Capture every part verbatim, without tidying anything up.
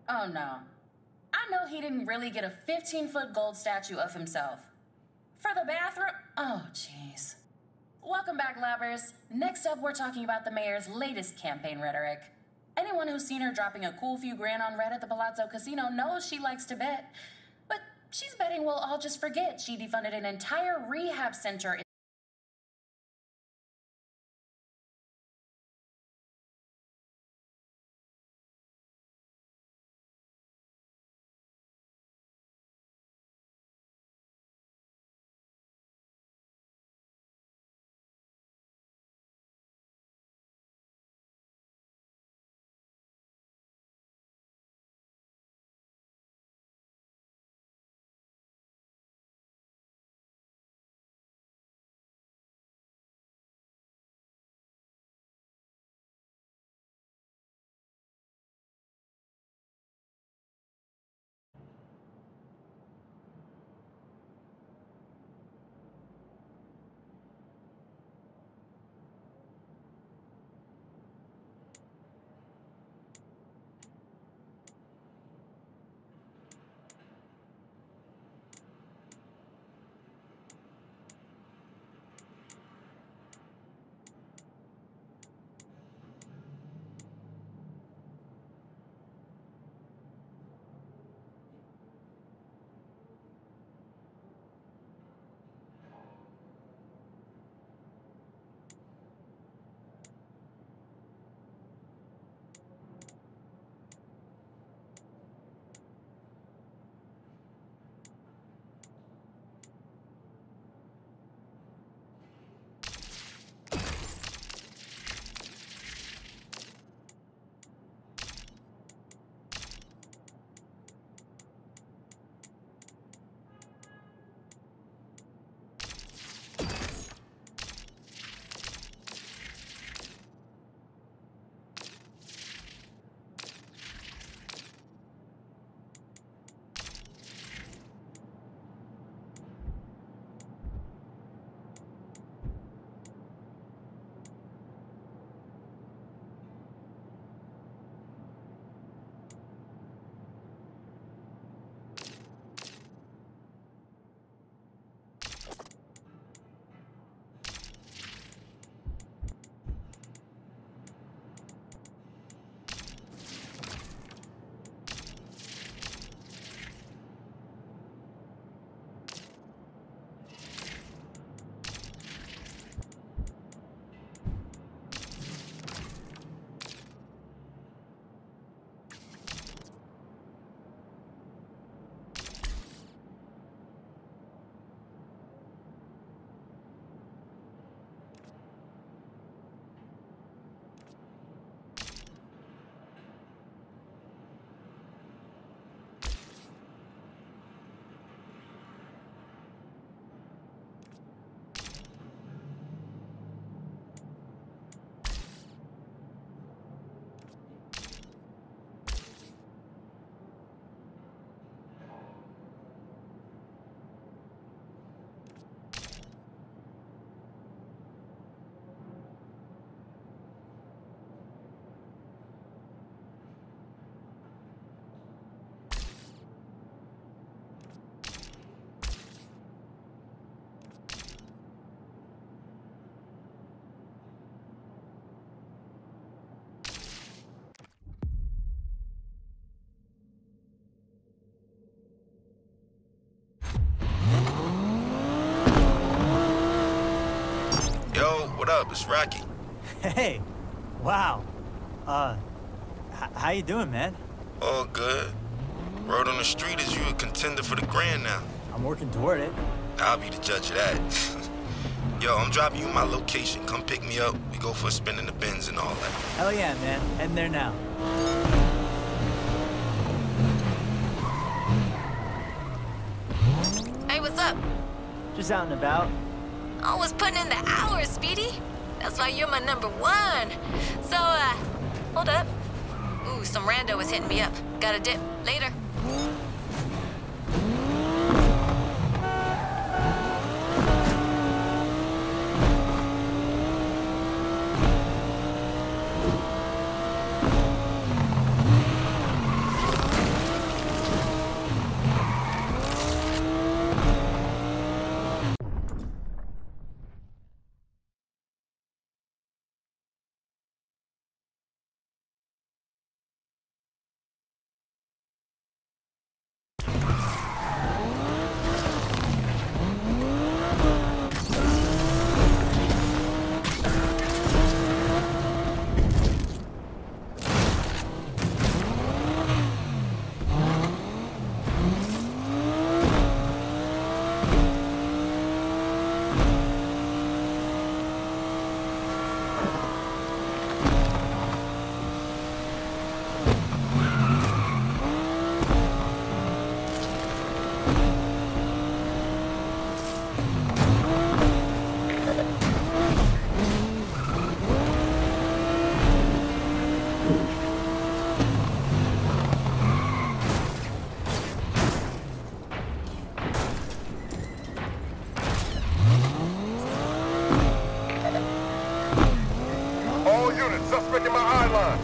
Oh no. I know he didn't really get a fifteen-foot gold statue of himself. For the bathroom? Oh, jeez. Welcome back, Labbers. Next up, we're talking about the mayor's latest campaign rhetoric. Anyone who's seen her dropping a cool few grand on red at the Palazzo Casino knows she likes to bet. But she's betting we'll all just forget she defunded an entire rehab center in What up? It's Rocky. Hey, wow. Uh, h how you doing, man? All good. Word on the street is you a contender for the grand now. I'm working toward it. I'll be the judge of that. Yo, I'm dropping you my location. Come pick me up. We go for a spin in the Benz and all that. Hell yeah, man. Heading there now. Hey, what's up? Just out and about. Always putting in the hours, Speedy. That's why you're my number one. So, uh, hold up. Ooh, some rando was hitting me up. Got a dip. Later. unit. Suspect in my eye line.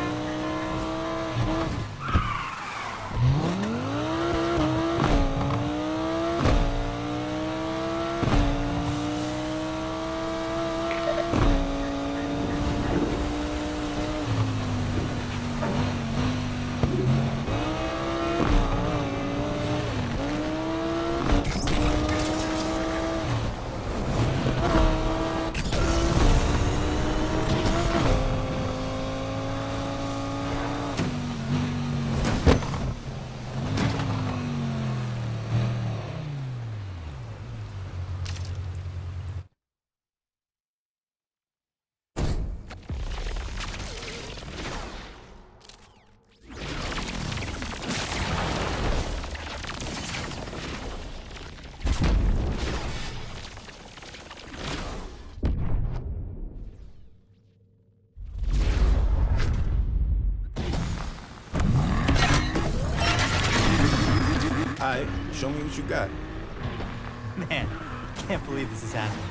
Alright, show me what you got. Man, can't believe this is happening.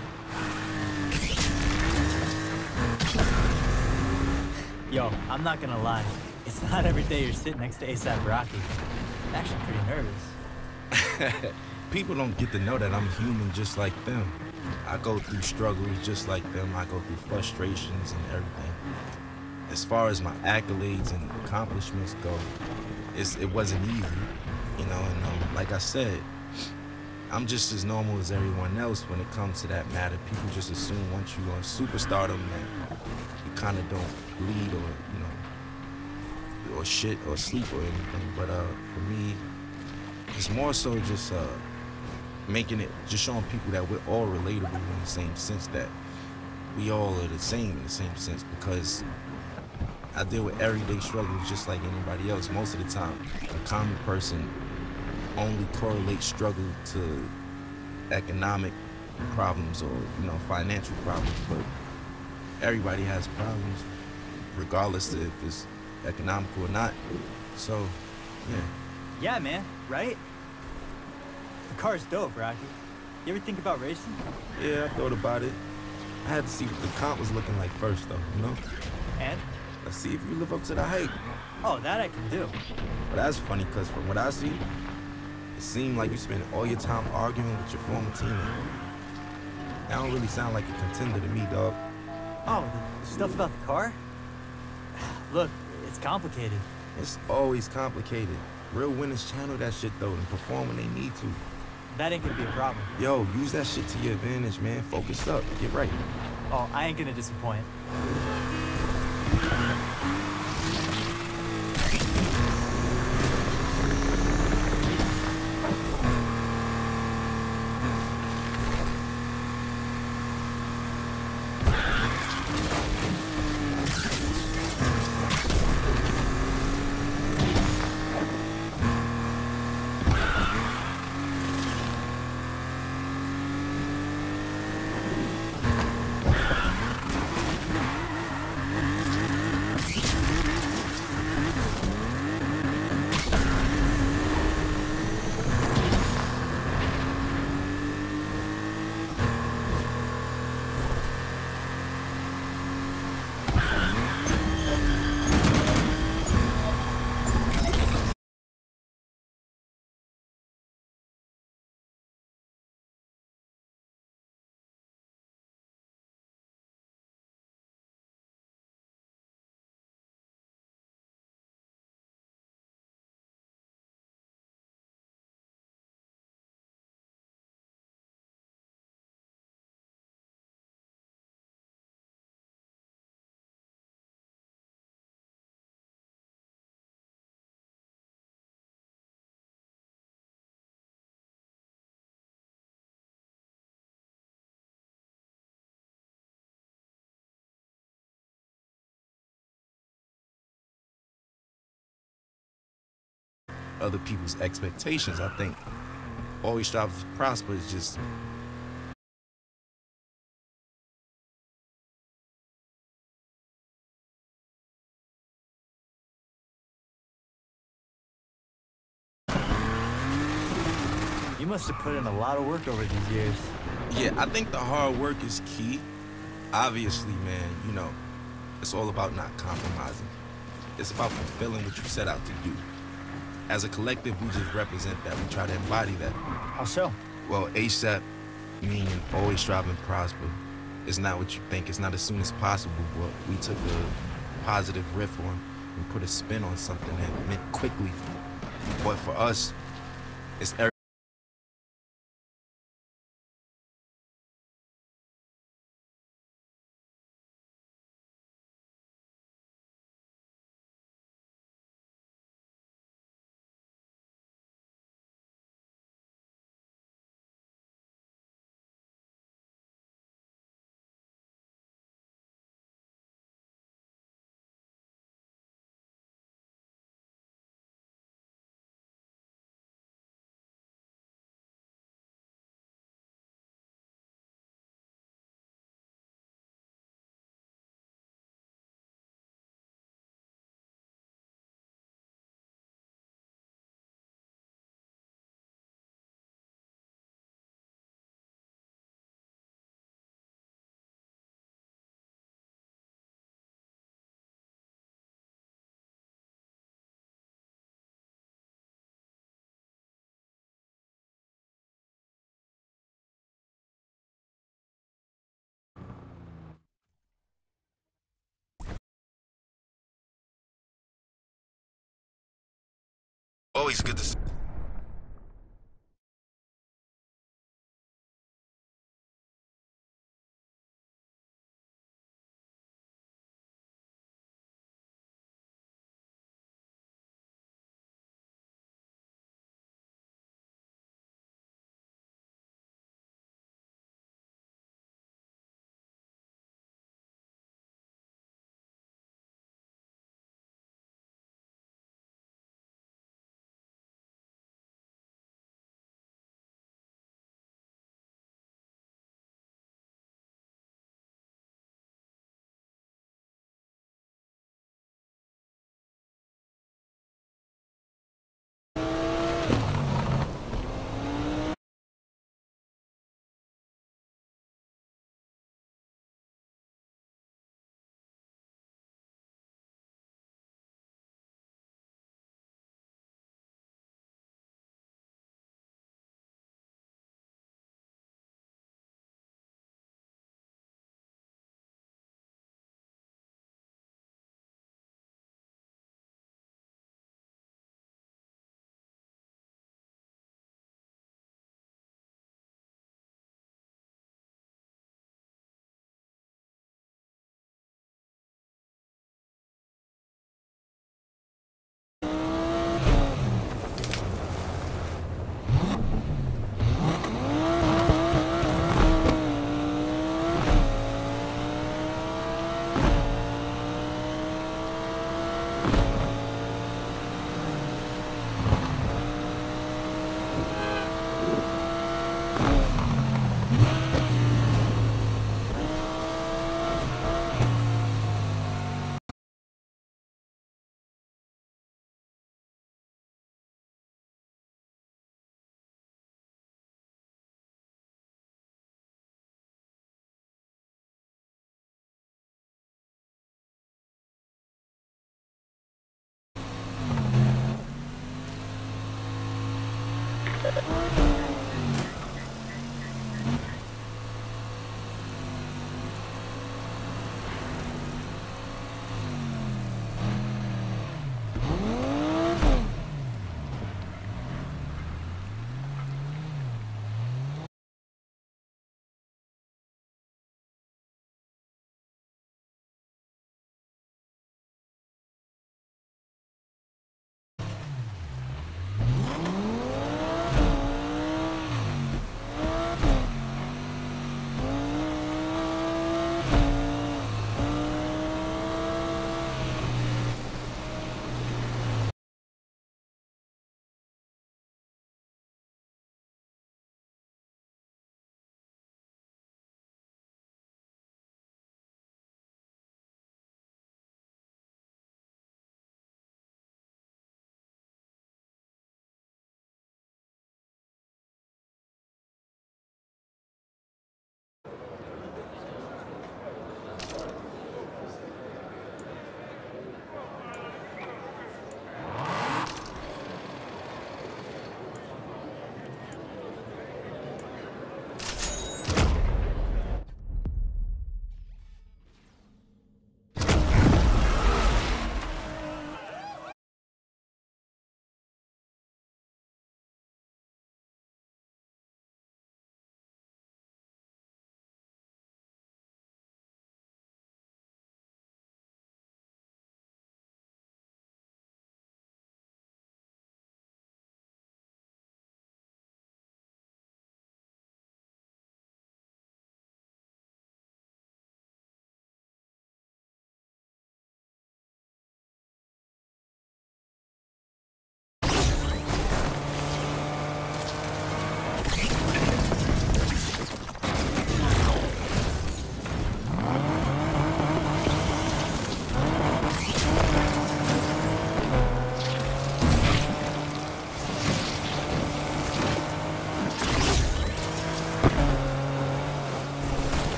Yo, I'm not gonna lie. It's not every day you're sitting next to ASAP Rocky. I'm actually pretty nervous. People don't get to know that I'm human just like them. I go through struggles just like them. I go through frustrations and everything. As far as my accolades and accomplishments go, it's, it wasn't easy, you know, and um, like I said, I'm just as normal as everyone else when it comes to that matter. People just assume once you're on superstardom that you kind of don't bleed or, you know, or shit or sleep or anything. But uh, for me, it's more so just uh, making it, just showing people that we're all relatable in the same sense, that we all are the same in the same sense, because I deal with everyday struggles just like anybody else. Most of the time, a common person only correlates struggle to economic problems or, you know, financial problems, but everybody has problems, regardless of if it's economical or not. So, yeah. Yeah, man, right? The car's dope, Rocky. You ever think about racing? Yeah, I thought about it. I had to see what the comp was looking like first, though, you know? And? Let's see if you live up to the hype. Oh, that I can do. But that's funny, because from what I see, it seemed like you spend all your time arguing with your former teammate. That don't really sound like a contender to me, dog. Oh, the stuff about the car? Look, it's complicated. It's always complicated. Real winners channel that shit, though, and perform when they need to. That ain't gonna be a problem. Yo, use that shit to your advantage, man. Focus up. Get right. Oh, I ain't gonna disappoint. Other people's expectations, I think. Always strive to prosper is just... You must have put in a lot of work over these years. Yeah, I think the hard work is key. Obviously, man, you know, It's all about not compromising. It's about fulfilling what you set out to do. As a collective, we just represent that. We try to embody that. How so? Well, ASAP, meaning always strive and prosper. It's not what you think. It's not as soon as possible, but we took a positive riff on and put a spin on something that meant quickly. But for us, it's every always good to see.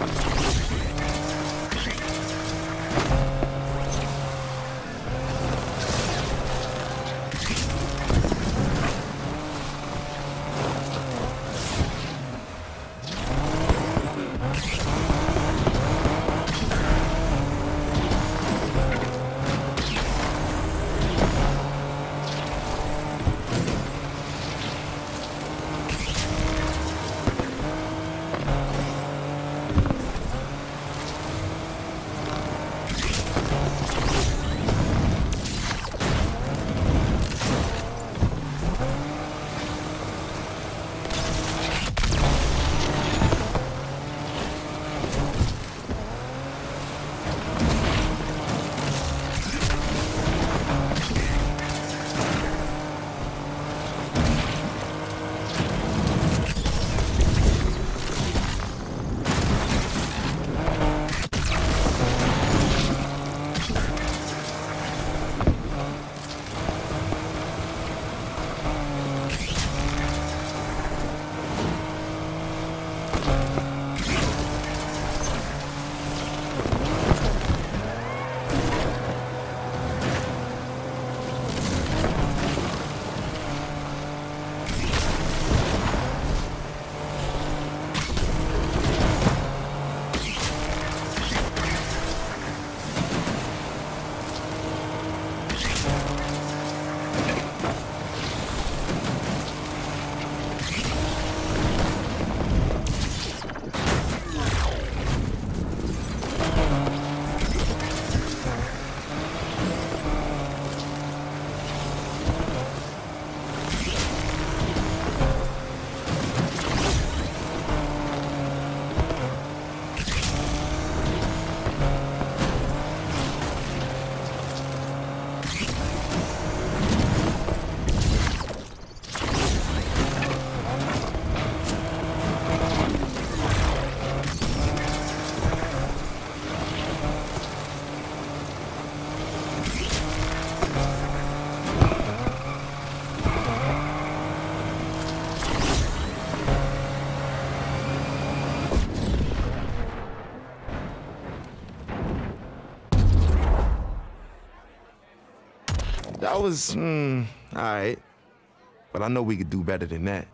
That was, mm, all right. But I know we could do better than that.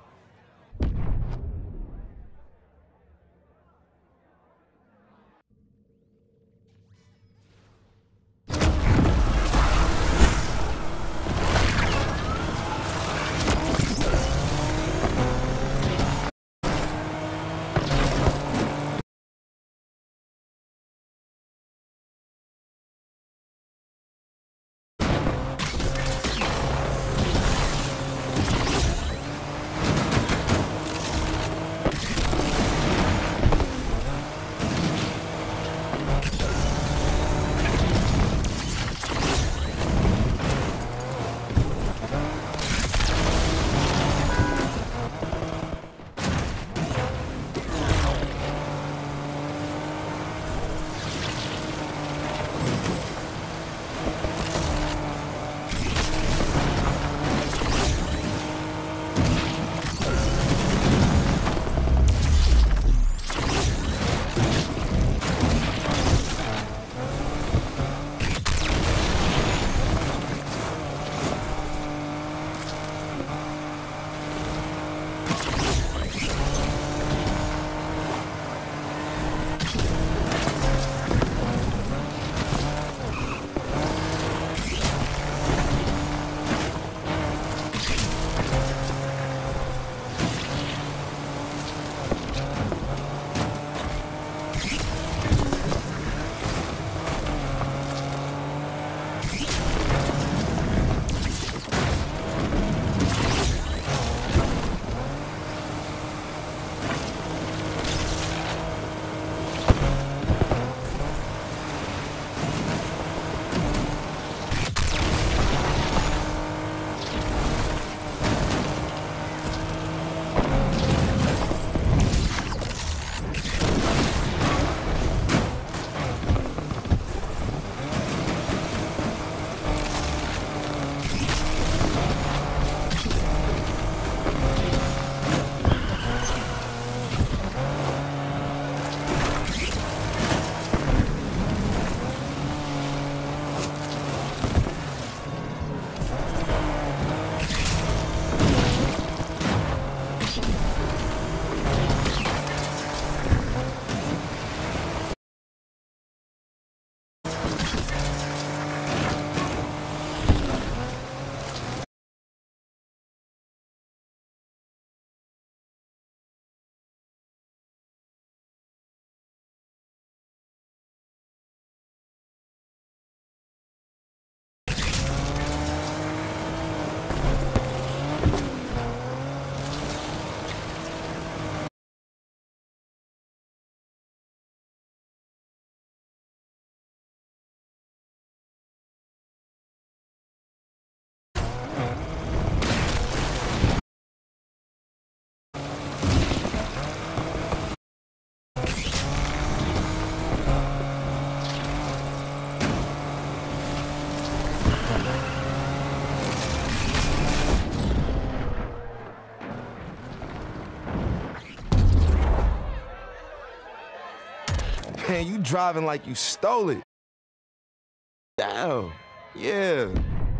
Man, you driving like you stole it. Damn, yeah.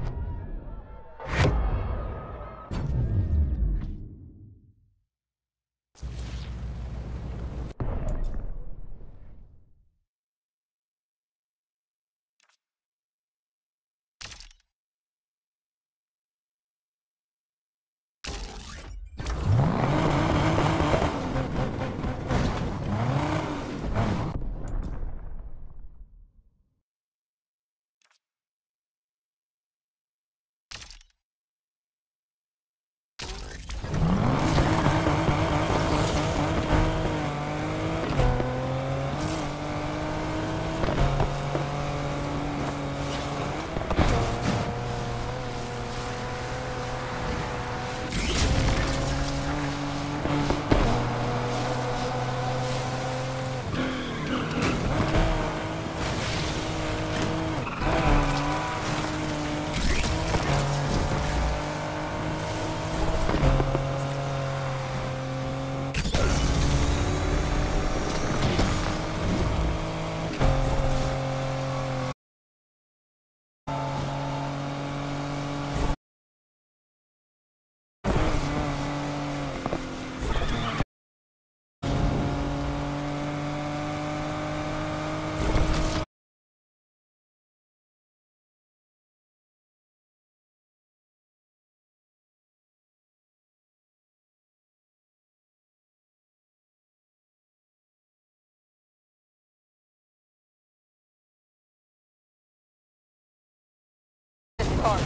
Park.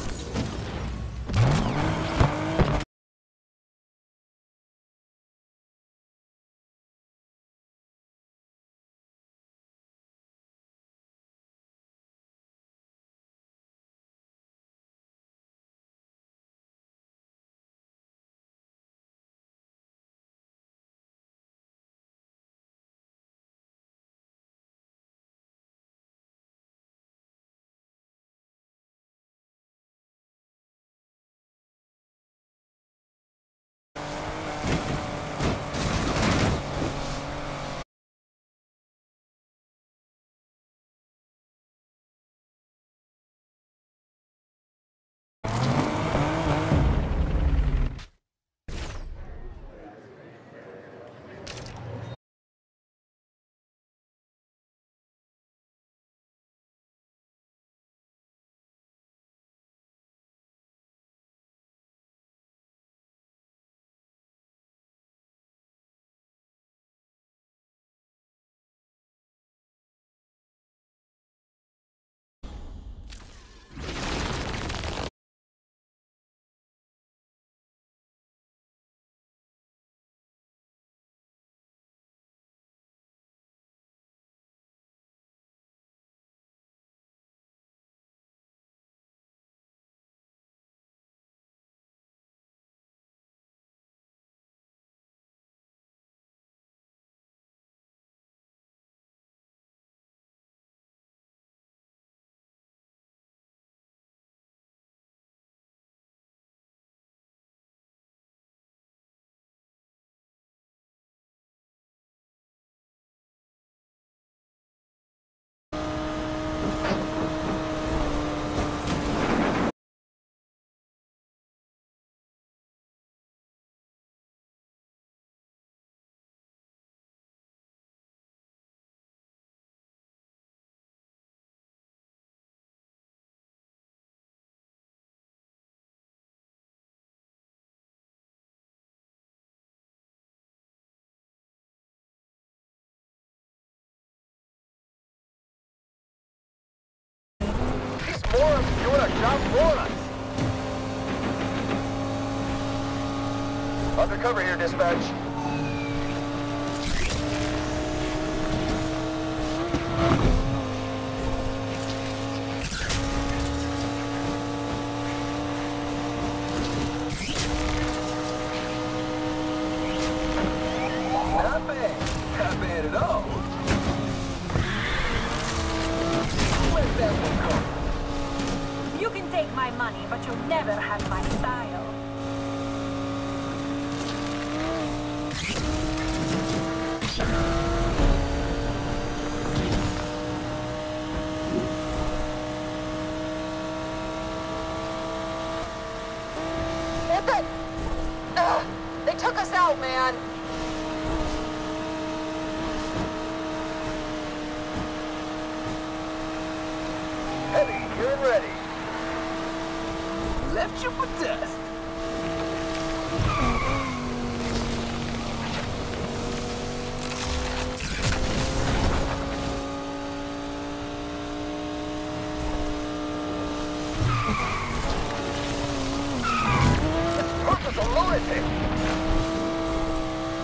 Morons doing a job for us. Undercover here, dispatch. Not bad. Not bad at all. Let that one come. You can take my money, but you'll never have my style. man. Heavy, here and ready. Left you for dust. This purpose a lunatic.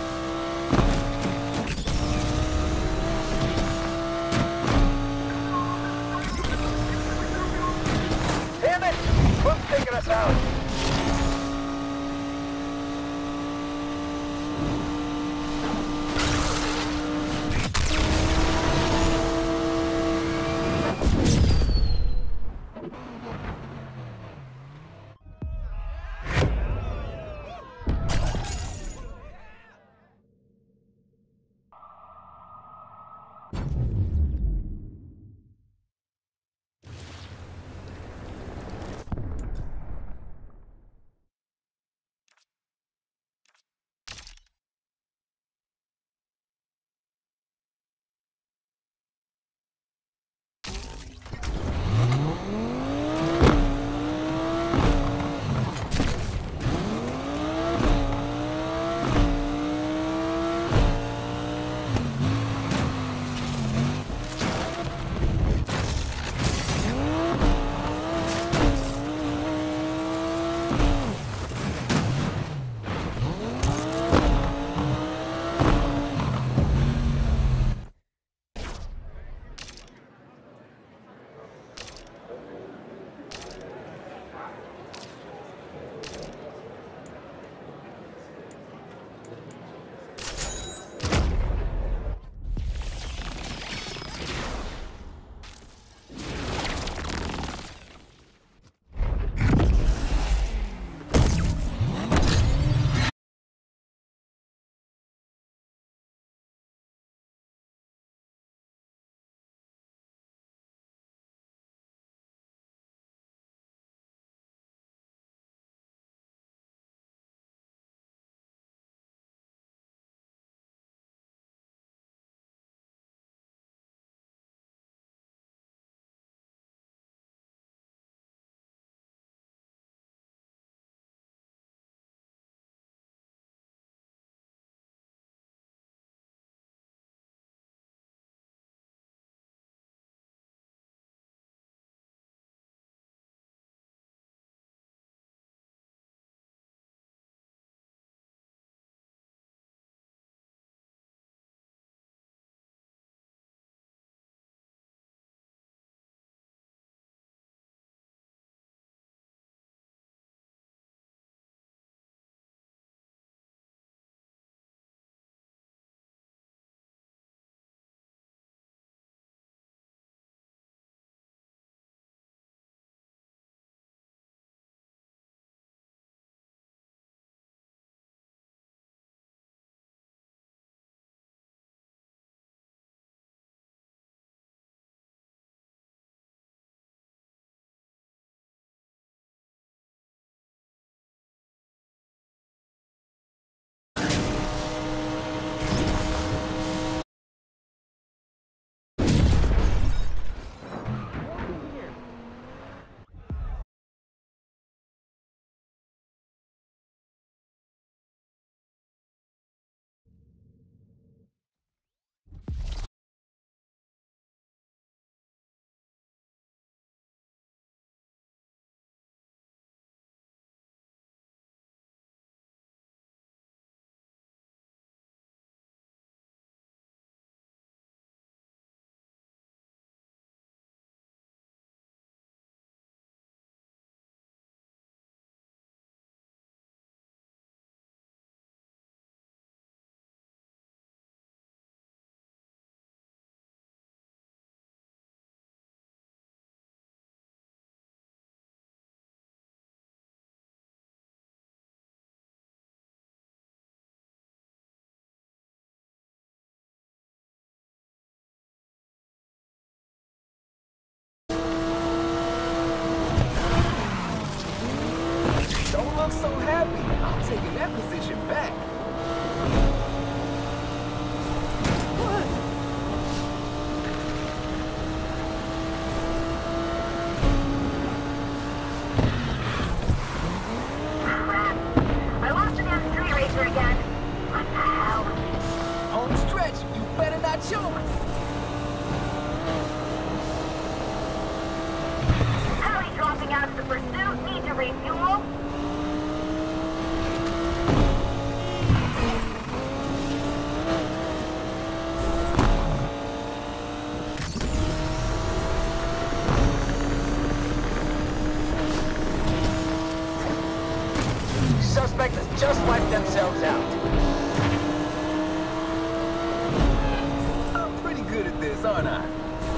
macho! Hurry, dropping out of the pursuit. Need to refuel. Suspect has just wiped themselves out. I'm pretty good at this, aren't I?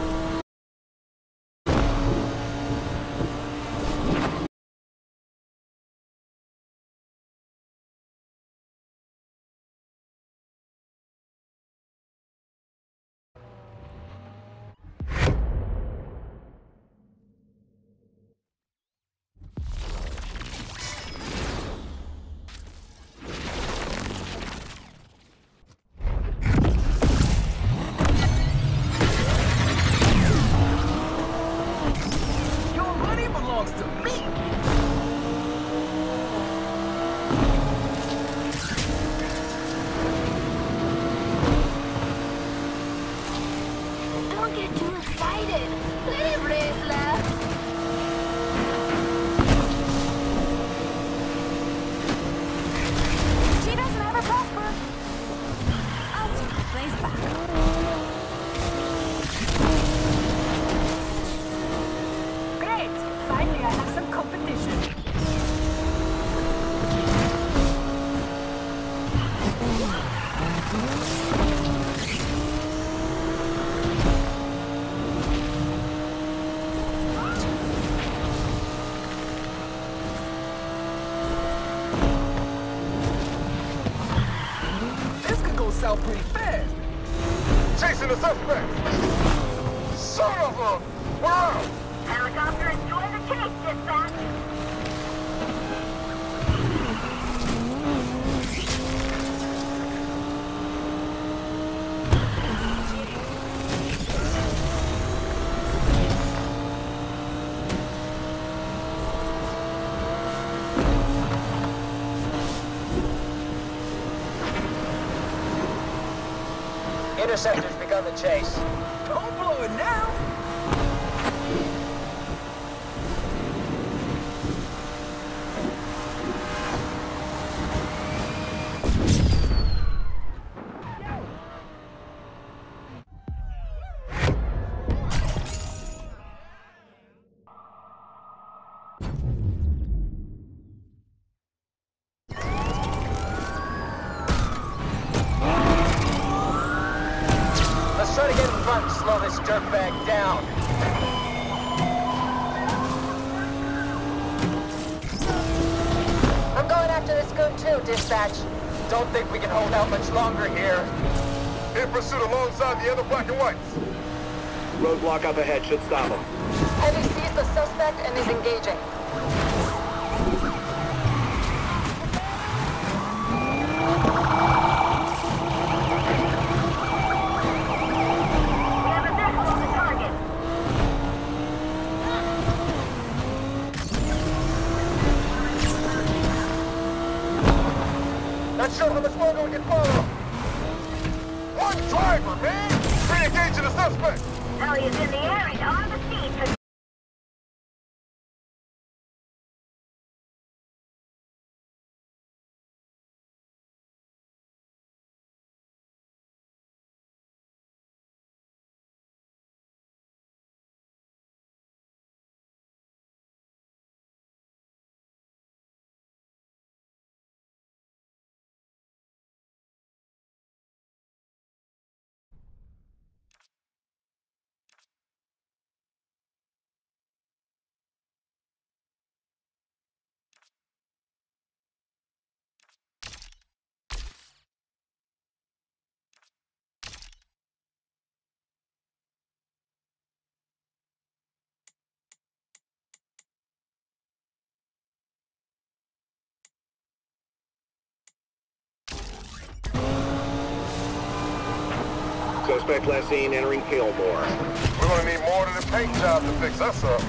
South pretty fast. Chasing the suspect. Son of a... We're out. Helicopter is joining the chase, dispatch. Interceptor's begun the chase. Don't blow it now! Try to get in front and slow this dirtbag down. I'm going after this goon too, dispatch. Don't think we can hold out much longer here. In pursuit alongside the other black and whites. Roadblock up ahead should stop him. Heavy sees the suspect and is engaging. Not sure how much longer we can follow. One driver, man! Re-engaging the suspect! Ellie is in the area, on the scene. Suspect last seen entering Kilmore. We're gonna need more than a paint job to fix us up.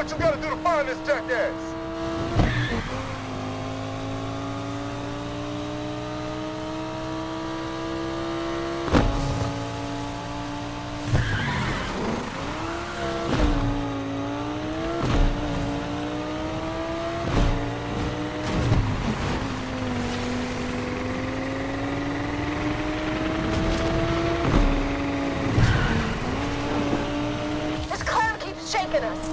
what you gotta do to find this jackass. Shaking us.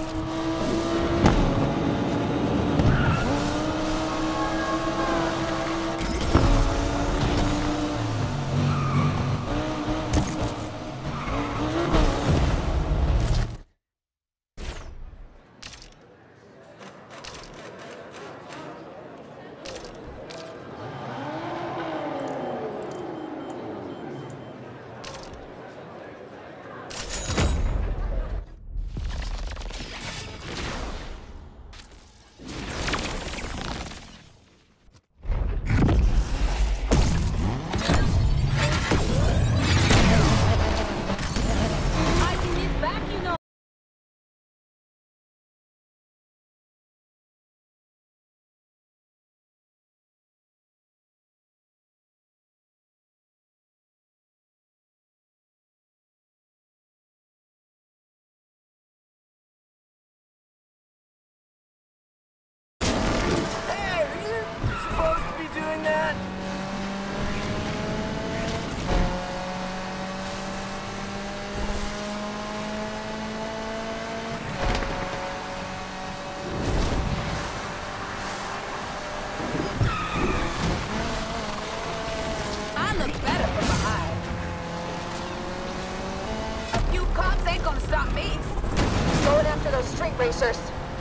Those street racers.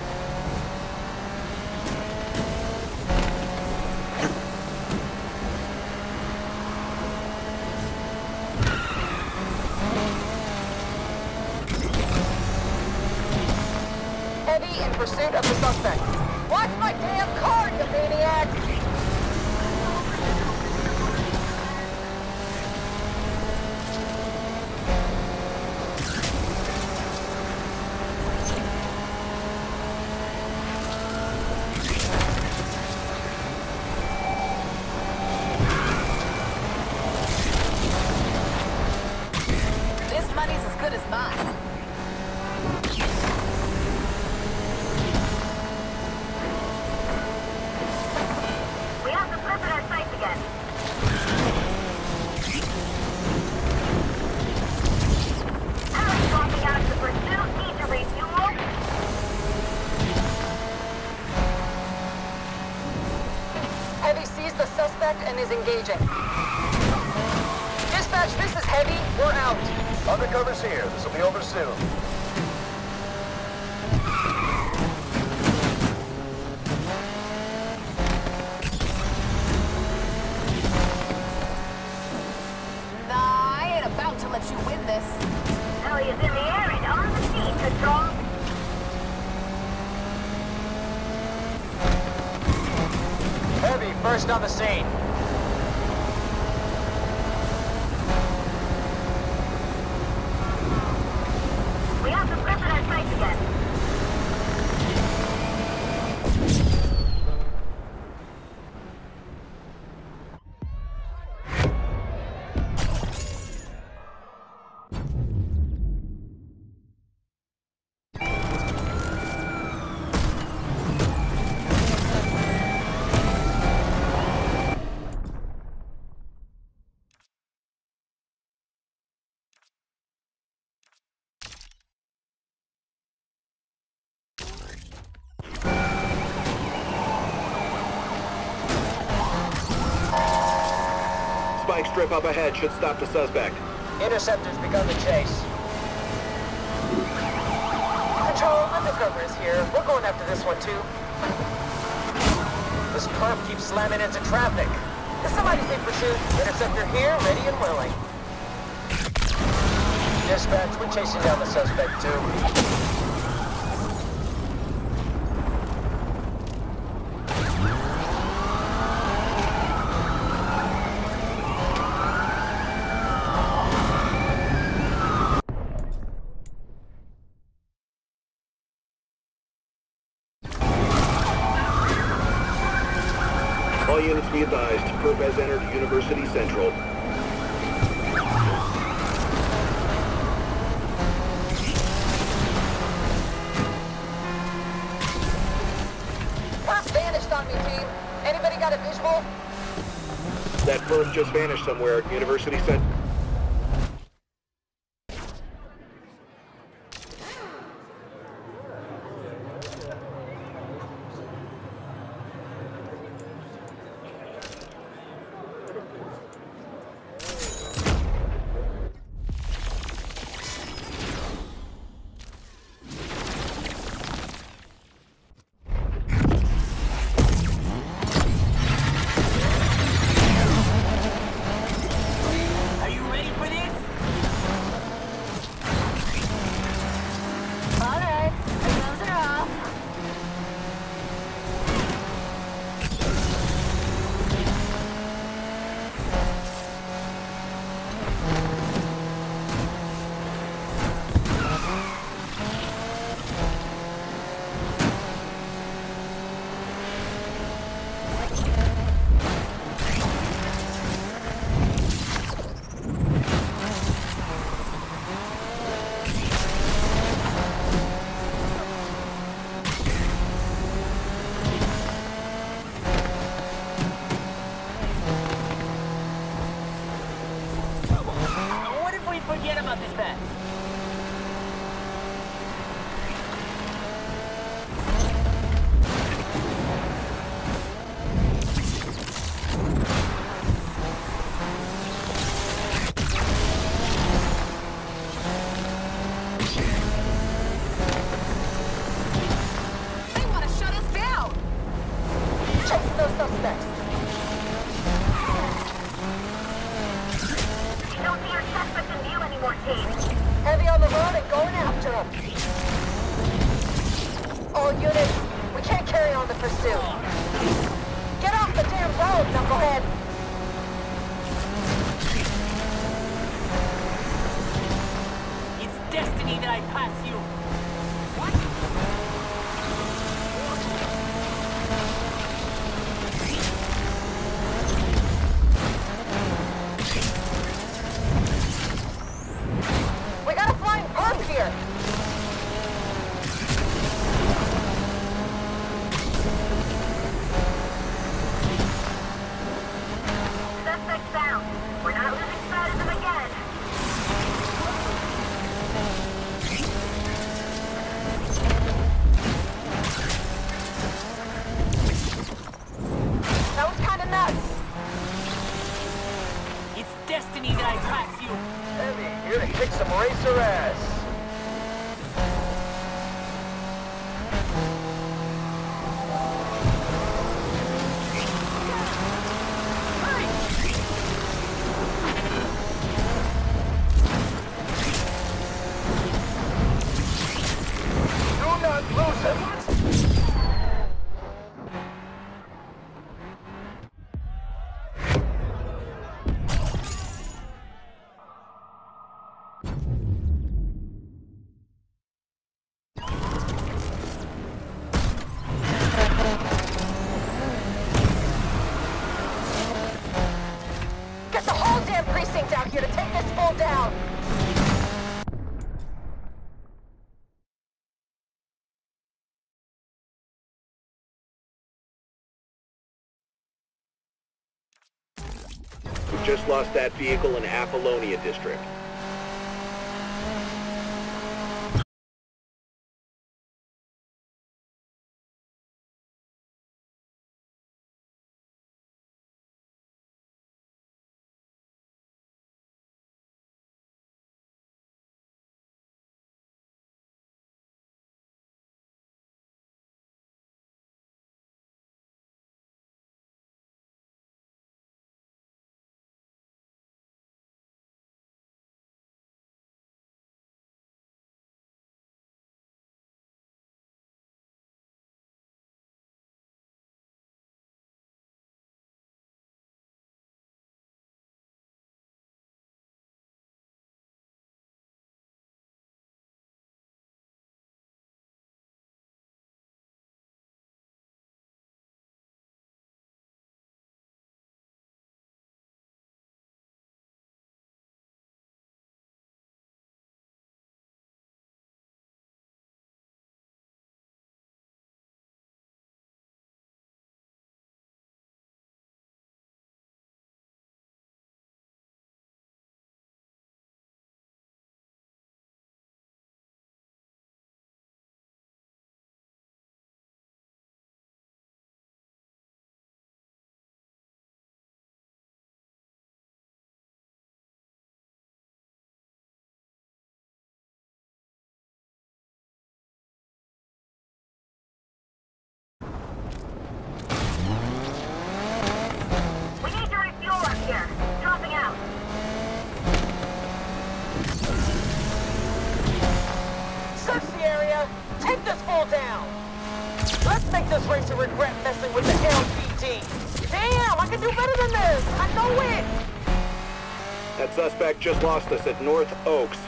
Heavy in pursuit of the suspect. Watch my damn car, you maniacs! Money's as good as mine. We have to flip at our sights again. Alex dropping out of the pursuit. Need to refuel. Heavy sees the suspect and is engaging. Dispatch, this is Heavy. We're out. Undercover's here. This will be over soon. Nah, I ain't about to let you win this. Ellie is in the air and on the scene, Control. Heavy, first on the scene. We have to flip at our sights again. Spike strip up ahead should stop the suspect. Interceptors begun the chase. Control, undercover is here. We're going after this one too. This perp keeps slamming into traffic. Is somebody in pursuit? Interceptor here, ready and willing. Dispatch, we're chasing down the suspect too. All units be advised. Perp has entered University Central. Perp vanished on me, team. Anybody got a visual? That perp just vanished somewhere at University Central. Forget about this bag. They want to shut us down. Chase those suspects. Don't see your suspect in view anymore, team. Heavy on the road and going after them. All units, we can't carry on the pursuit. Get off the damn road, knucklehead. It's destiny that I pass you. What? We got a flying perp here. Suspect found. We're not losing sight of them again. That was kind of nuts. It's destiny that I pass you. Heavy, here to kick some racer ass. Do not lose him. Get the whole damn precinct out here to take this fool down. We've just lost that vehicle in Apollonia District. hate this race and regret messing with the L P D. Damn, I can do better than this. I know it. That suspect just lost us at North Oaks.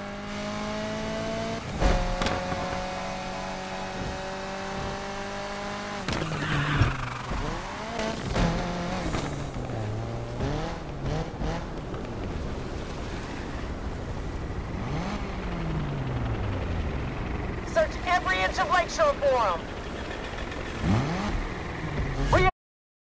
Search every inch of Lakeshore for him. Re-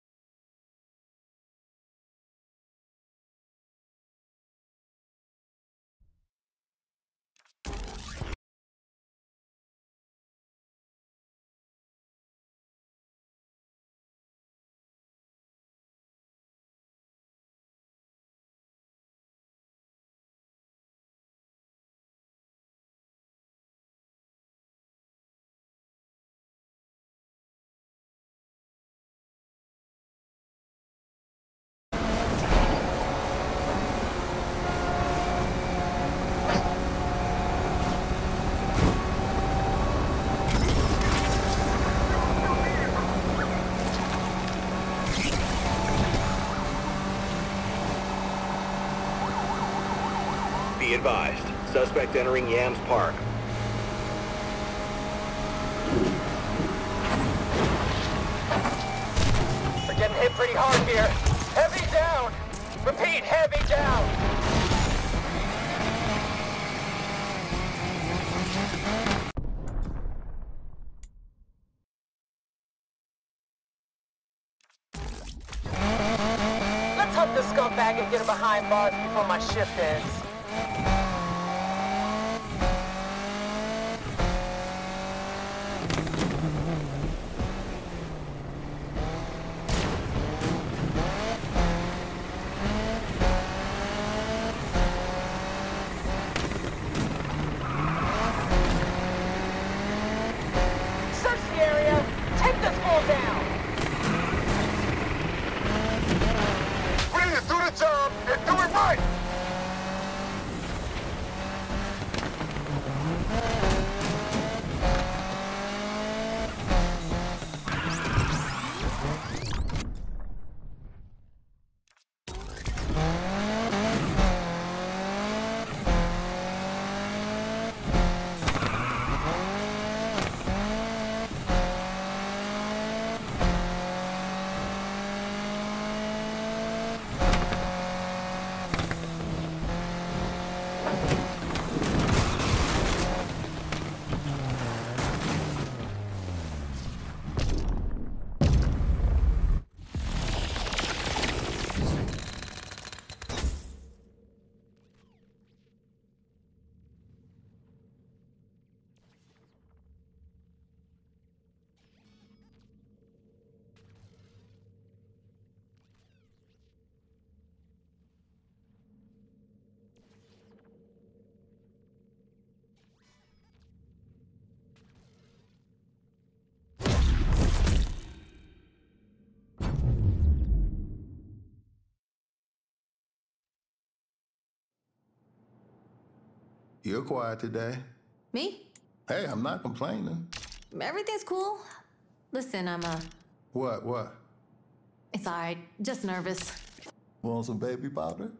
Be advised, suspect entering Yams Park. We're getting hit pretty hard here. Heavy down. Repeat, heavy down. Let's hunt this scumbag and get him behind bars before my shift ends. Search the area. Take this fool down. Please do the job and do it right! You're quiet today. Me? Hey, I'm not complaining. Everything's cool. Listen, I'm, uh... What, what? It's alright. Just nervous. Want some baby powder?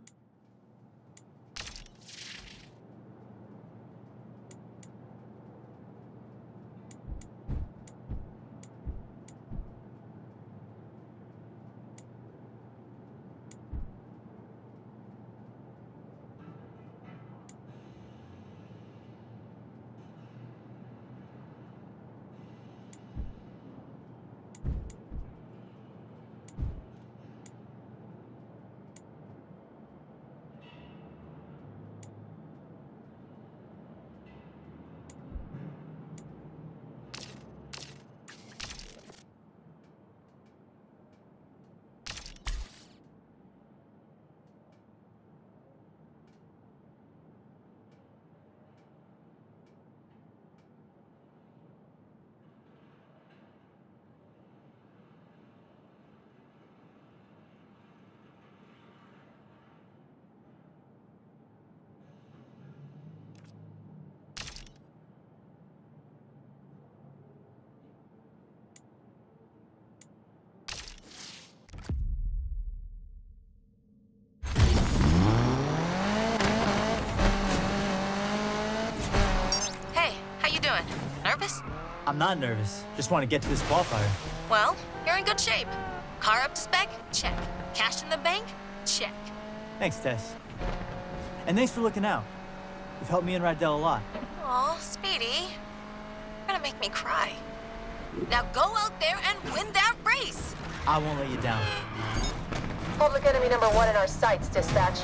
I'm not nervous. Just want to get to this qualifier. Well, you're in good shape. Car up to spec? Check. Cash in the bank? Check. Thanks, Tess. And thanks for looking out. You've helped me and Rydell a lot. Aw, Speedy. You're gonna make me cry. Now go out there and win that race! I won't let you down. Public enemy number one in our sights, dispatch.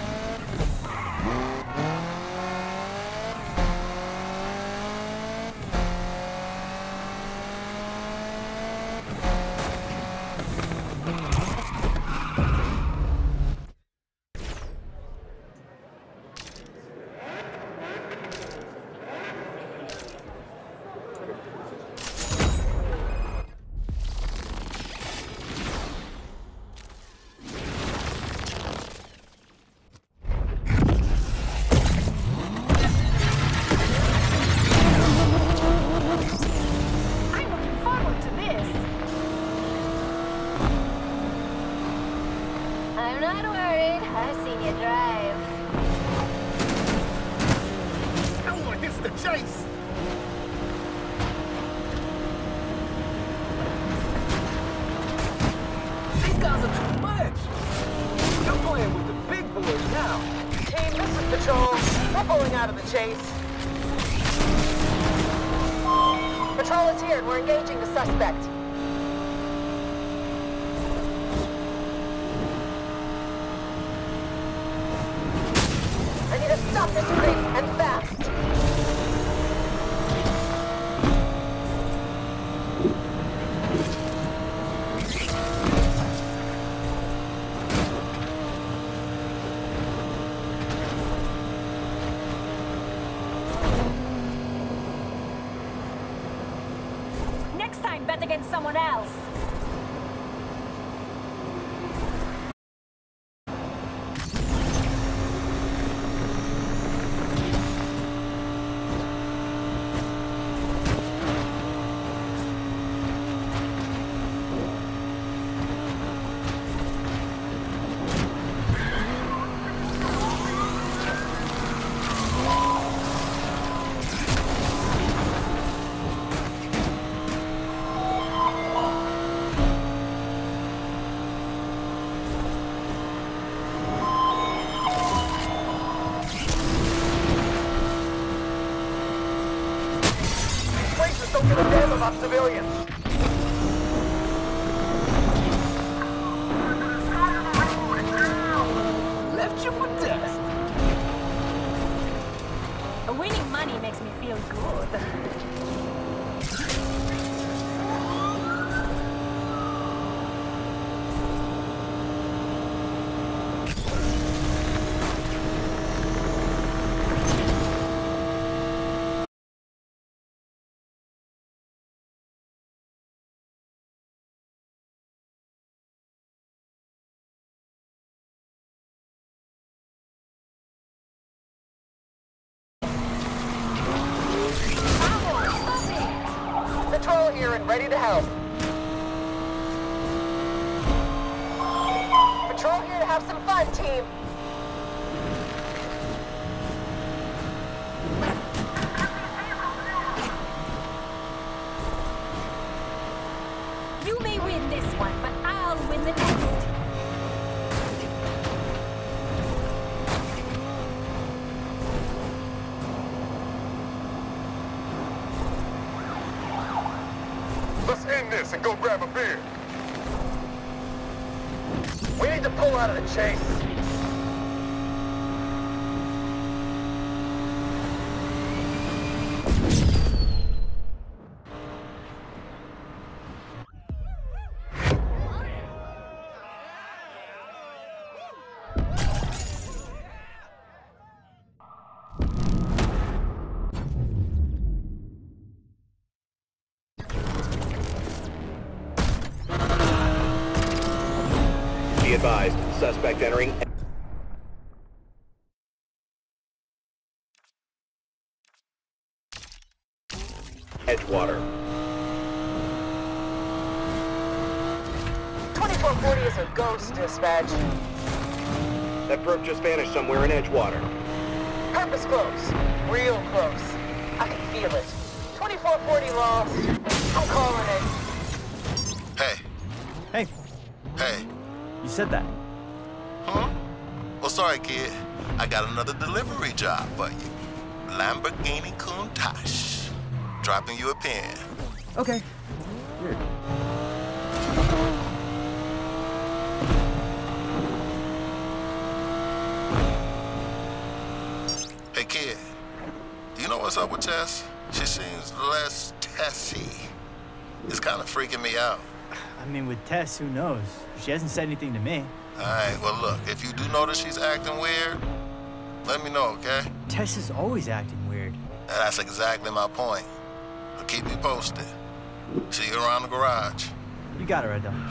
Patrol is here and we're engaging the suspect. I need to stop this creep, and fast. Bet against someone else. Don't give a damn about civilians. Left you for dead. Winning money makes me feel good. Patrol here and ready to help. Patrol here to have some fun, team. You may win this one, but I'll win the next. Let's end this and go grab a beer. We need to pull out of the chase. Be advised, suspect entering Edgewater. twenty-four forty is a ghost, dispatch. That perp just vanished somewhere in Edgewater. Purpose close. Real close. I can feel it. twenty-four four forty law. I'm calling it. Hey. Hey. Hey. You said that. Huh? Well, sorry, kid. I got another delivery job for you. Lamborghini Countach. Dropping you a pin. Okay. Weird. Hey, kid. You know what's up with Tess? She seems less Tessy. It's kind of freaking me out. I mean, with Tess, who knows? She hasn't said anything to me. All right, well, look, if you do notice she's acting weird, let me know, okay? Tess is always acting weird. That's exactly my point. So keep me posted. See you around the garage. You got it, Red Dog.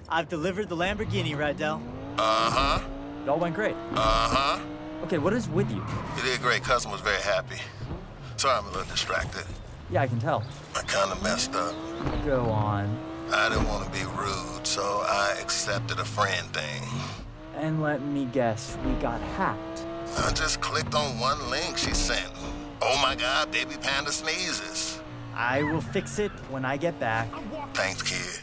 I've delivered the Lamborghini, Rydell. Uh-huh. It all went great. Uh-huh. Okay, what is with you? You did great. Customer was very happy. Sorry I'm a little distracted. Yeah, I can tell. I kind of messed up. Go on. I didn't want to be rude, so I accepted a friend thing. And let me guess, we got hacked. I just clicked on one link she sent. Oh my God, baby panda sneezes. I will fix it when I get back. Thanks, kid.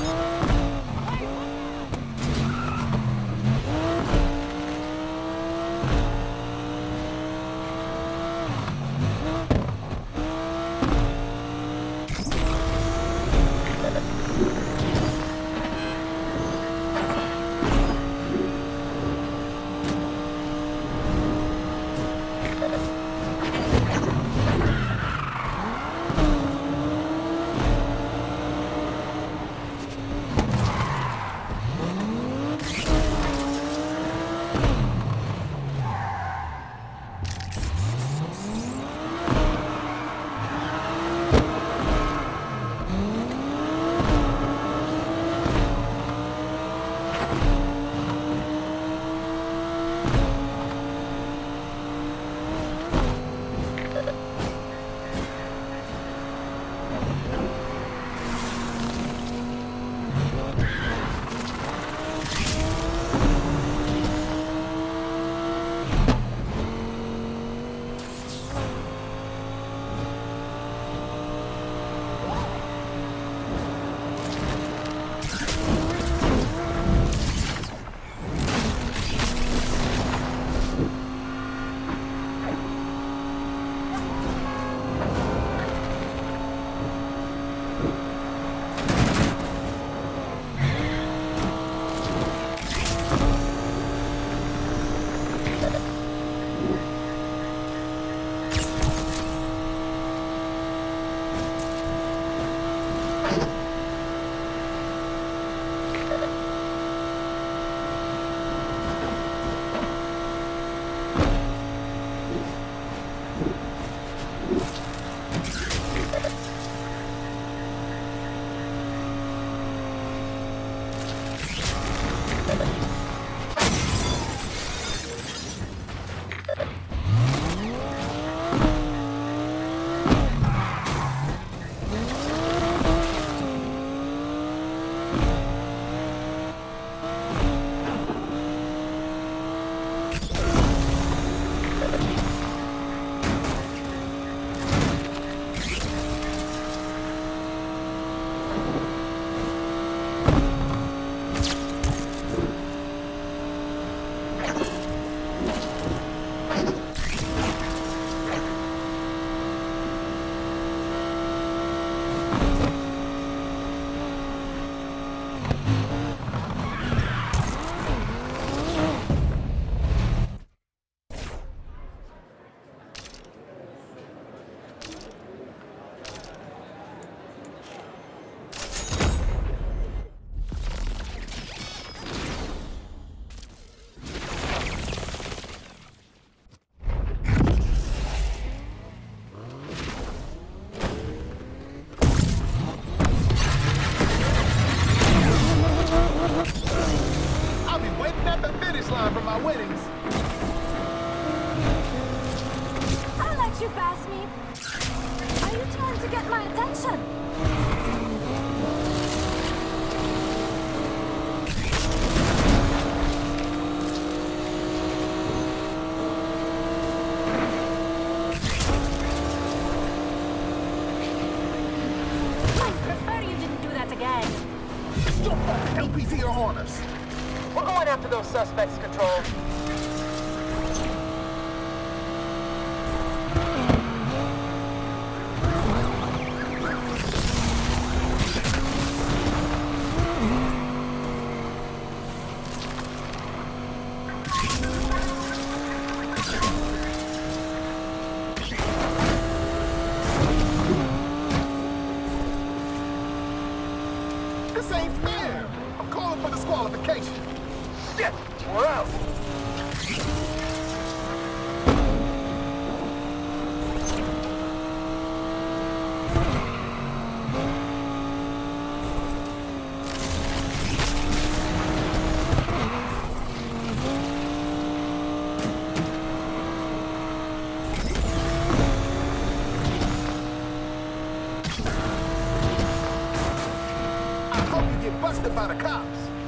We're going after those suspects, Control. This ain't fair. I'm calling for disqualification. Shit, we're out. arrested by the cops.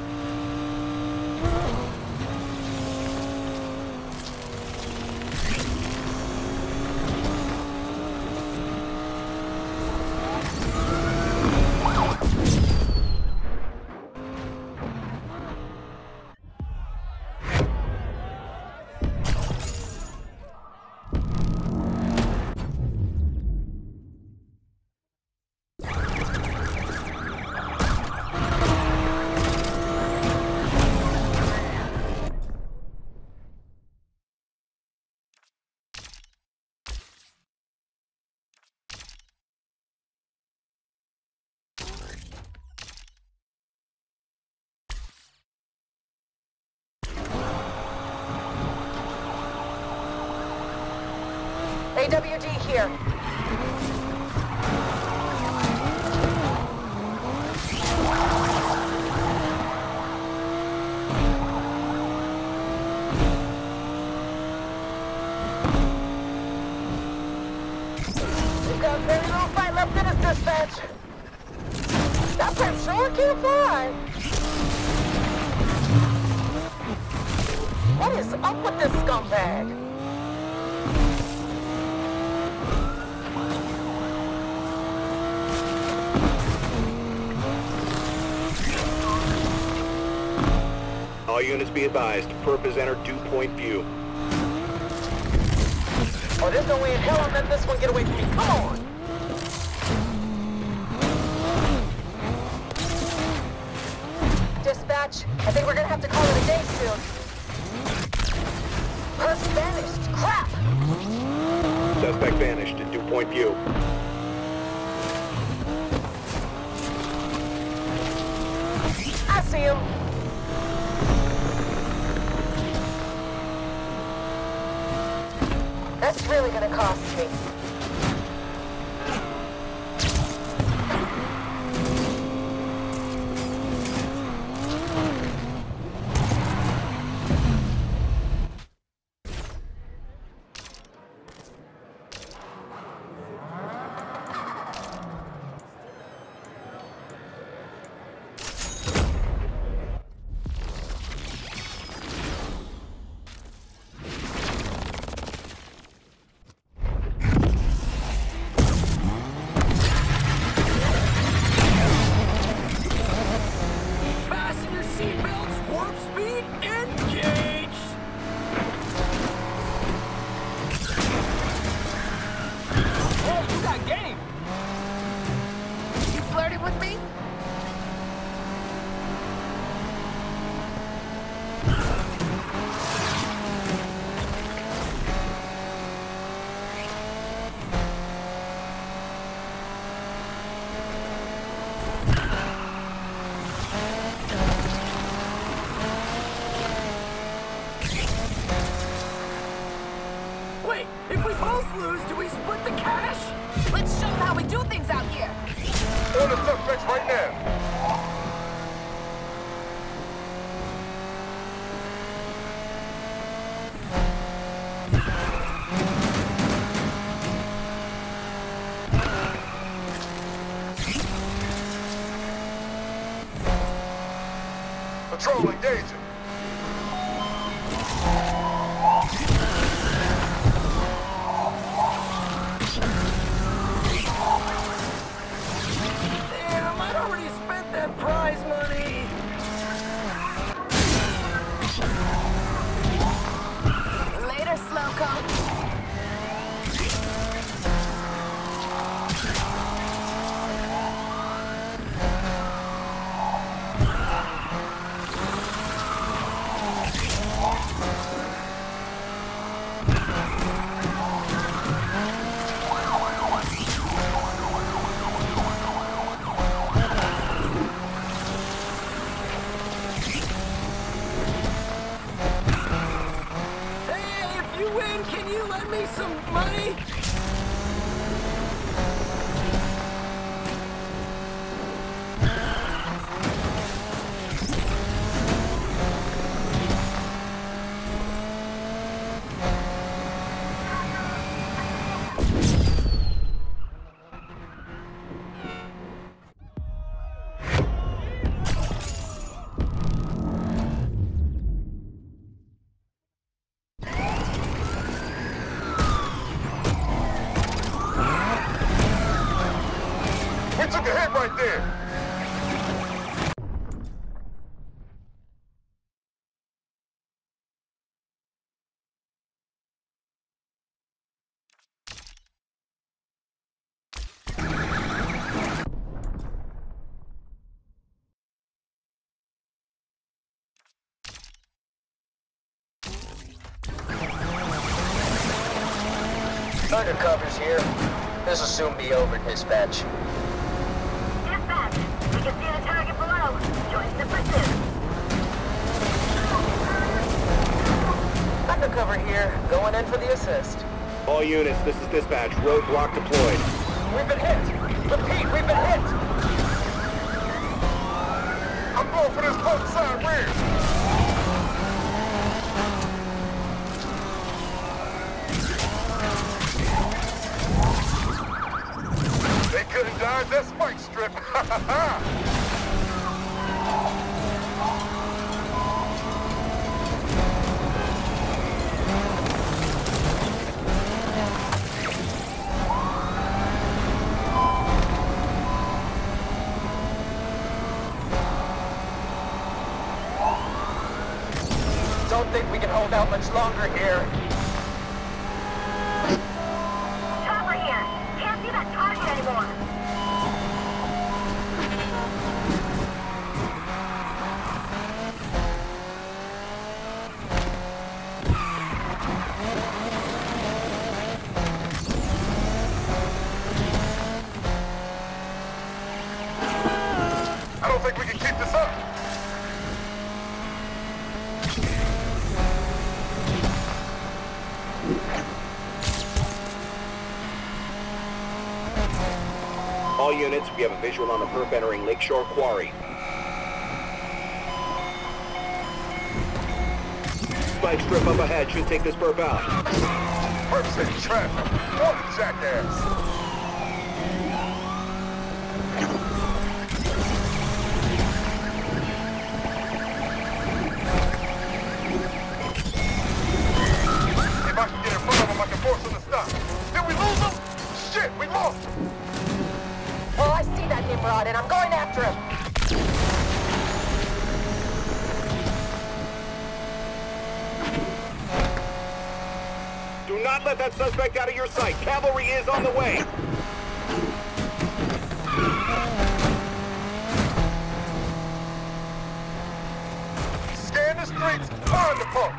A W D here. We've got very little fight left in us, dispatch. That pimp sure can't fly. What is up with this scumbag? All units be advised. Perp has entered dew point view. Oh, there's no way in hell I'm letting this one get away from me. Come on! Dispatch, I think we're gonna have to call it a day soon. Person vanished. Crap! Suspect vanished in dew point view. I see him. That's really gonna cost me. Order suspects right now. Patrol engaging. Damn, I'd already spent that prize money. Later, Slowcoat. Can you lend me some money? took a hit right there. Undercover's here. This'll soon be over, dispatch. Dispatch, we can see the target below. Join the pursuit. Undercover here, going in for the assist. All units, this is dispatch. Roadblock deployed. We've been hit! Repeat, we've been hit! I'm going for this boat side rear. They couldn't dodge that spike strip. Ha ha ha! Don't think we can hold out much longer here. Chopper here. Can't see that target anymore. I don't think we can keep this up. All units, we have a visual on the perp entering Lakeshore Quarry. Spike strip up ahead should take this perp out. Perp's in traffic. What a jackass. If I can get in front of him, I can force him to stop. Did we lose him? Shit, we lost him. Well, I see that Nimrod, and I'm going after him. Do not let that suspect out of your sight. Cavalry is on the way. Scan the streets, find the pump.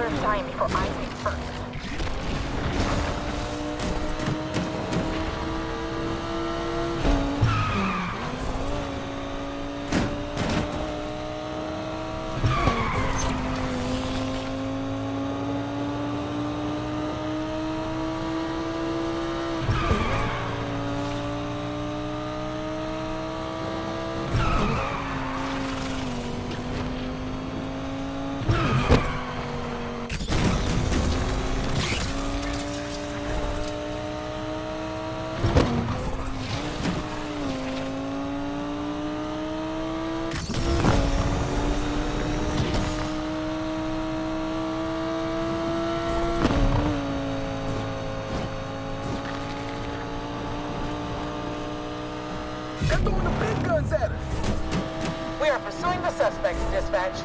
conserve time before I think first. They're throwing the big guns at us. We are pursuing the suspects, dispatch.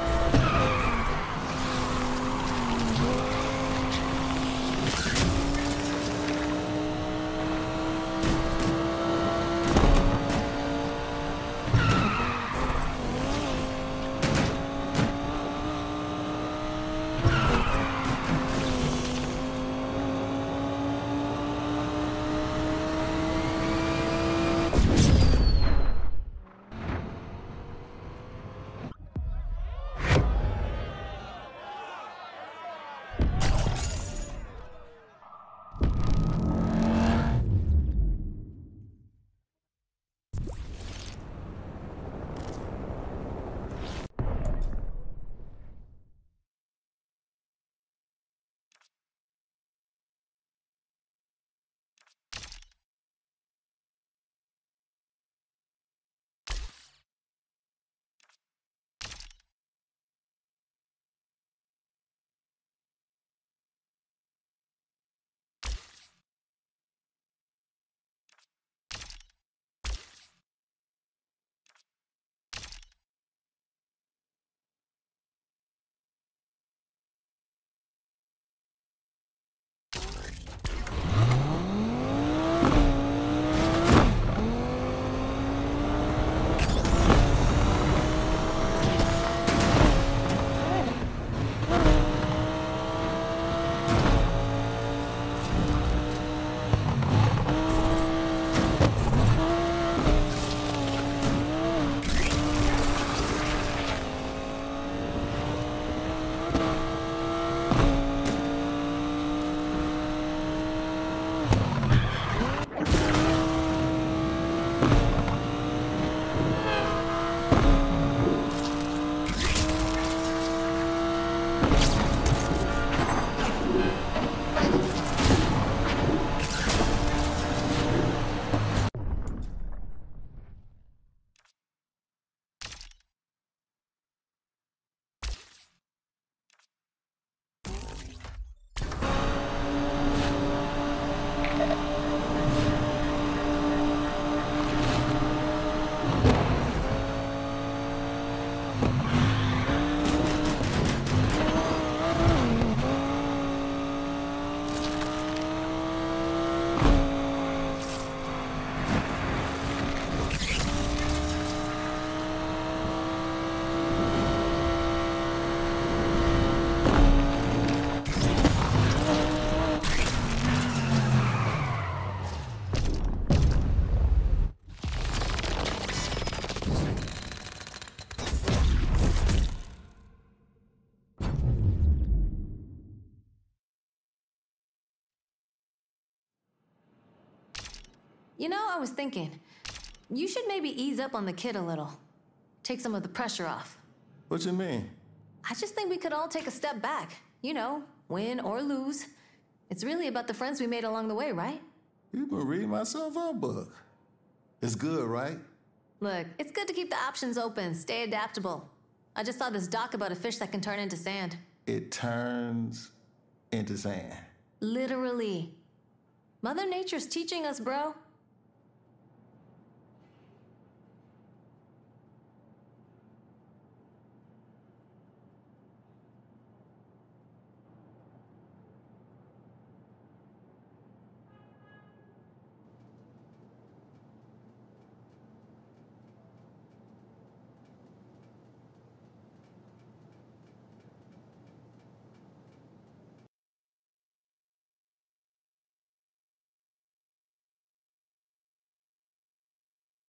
You know, I was thinking, you should maybe ease up on the kid a little. Take some of the pressure off. What you mean? I just think we could all take a step back. You know, win or lose. It's really about the friends we made along the way, right? You've been reading my self-help book. It's good, right? Look, it's good to keep the options open, stay adaptable. I just saw this doc about a fish that can turn into sand. It turns into sand. Literally. Mother Nature's teaching us, bro.